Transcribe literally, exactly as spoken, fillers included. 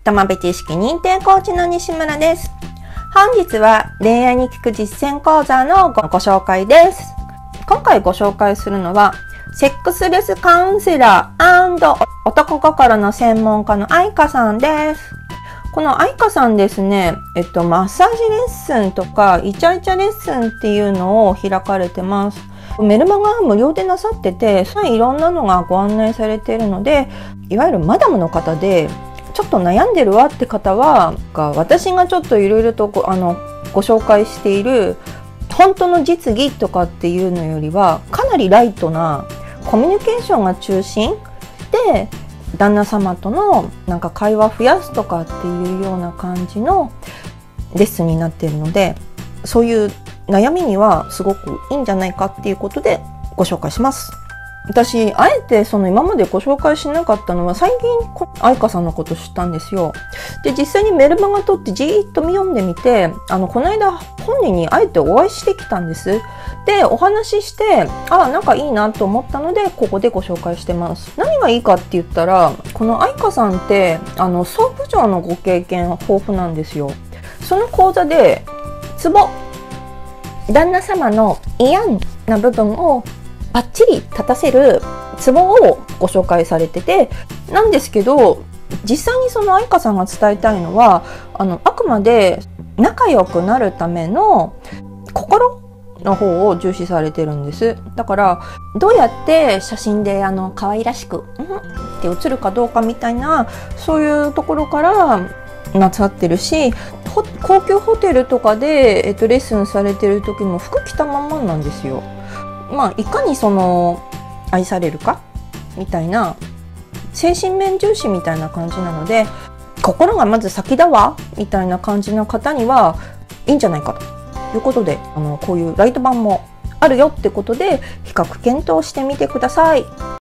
友部知識認定コーチの西村です。本日は恋愛に効く実践講座のご紹介です。今回ご紹介するのは、セックスレスカウンセラー&男心の専門家の愛花さんです。この愛花さんですね、えっと、マッサージレッスンとかイチャイチャレッスンっていうのを開かれてます。メルマガ無料でなさってて、いろんなのがご案内されているので、いわゆるマダムの方で、ちょっと悩んでるわって方は、私がちょっといろいろとごあのご紹介している本当の実技とかっていうのよりは、かなりライトなコミュニケーションが中心で、旦那様とのなんか会話増やすとかっていうような感じのレッスンになっているので、そういう悩みにはすごくいいんじゃないかっていうことでご紹介します。私あえてその今までご紹介しなかったのは、最近愛花さんのこと知ったんですよ。で、実際にメルマガ取ってじーっと読んでみて、あのこの間本人にあえてお会いしてきたんです。で、お話しして、あ、なんかいいなと思ったので、ここでご紹介してます。何がいいかって言ったら、この愛花さんってあの総務長のご経験豊富なんですよ。その講座でツボ、旦那様の嫌な部分をバッチリ立たせるツボをご紹介されてて、なんですけど、実際にその愛花さんが伝えたいのは、あのあくまで仲良くなるための心の方を重視されてるんです。だからどうやって写真であの可愛らしく、うん、って写るかどうかみたいな、そういうところからなさってるし、高級ホテルとかで、えっと、レッスンされてる時も服着たままなんですよ。まあ、いかにその愛されるかみたいな精神面重視みたいな感じなので、心がまず先だわみたいな感じの方にはいいんじゃないかということで、あのこういうライト版もあるよってことで比較検討してみてください。